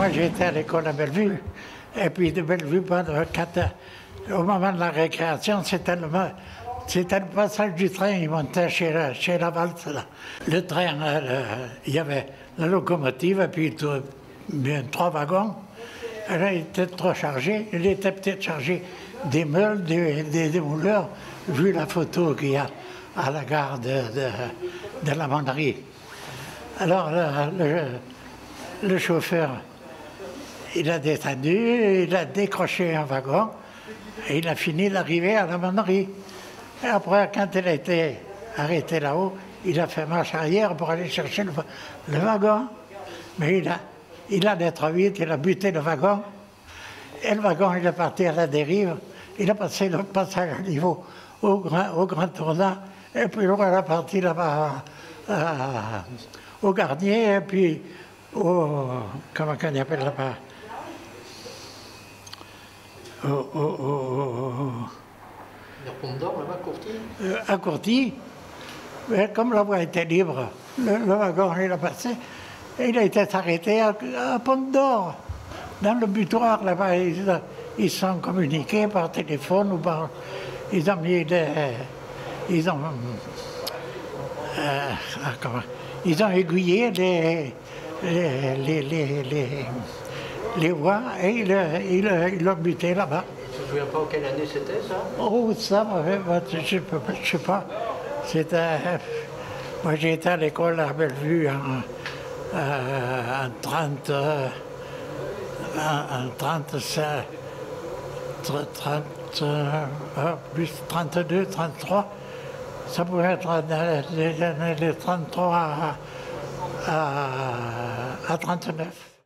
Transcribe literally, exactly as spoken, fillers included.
moi j'étais à l'école à Bellevue, et puis de Bellevue, quand, au moment de la récréation, c'était le, c'était le passage du train, il montait chez la, chez la Valse, là. Le train, euh, il y avait la locomotive, et puis tout, bien trois wagons. Là, il était trop chargé, il était peut-être chargé des meules, des, des, des mouleurs, vu la photo qu'il y a à la gare de, de, de la Monnerie. Alors, le, le, le chauffeur, il a descendu, il a décroché un wagon, et il a fini d'arriver à la Monnerie. Et après, quand il a été arrêté là-haut, il a fait marche arrière pour aller chercher le, le wagon. Mais il a, il allait trop vite, il a buté le wagon. Et le wagon, il est parti à la dérive. Il a passé le passage à niveau au grand, au grand tournant. Et puis, il est parti là-bas au Garnier, et puis au... comment on appelle là-bas? Au... au, au Le Pont d'Or, là-bas, à Courty euh, À Courty. Mais comme la voie était libre, le, le wagon, il a passé. Et il a été arrêté à, à Pont d'Or. Dans le butoir, là-bas, ils, ils sont communiqués par téléphone ou par... Ils ont mis des... Ils ont... Euh, comment, ils ont aiguillé les, les, les, les, les, les voies et ils il, l'ont buté là-bas. Tu ne te souviens pas quelle année c'était, ça? Oh, ça, je ne sais pas. C'était... Moi, j'ai été à l'école à Bellevue en, euh, en trente... Euh, en, en trente-cinq... trente... Euh, plus trente-deux, trente-trois... Ça pouvait être dans les années trente-trois à, à, à trente-neuf.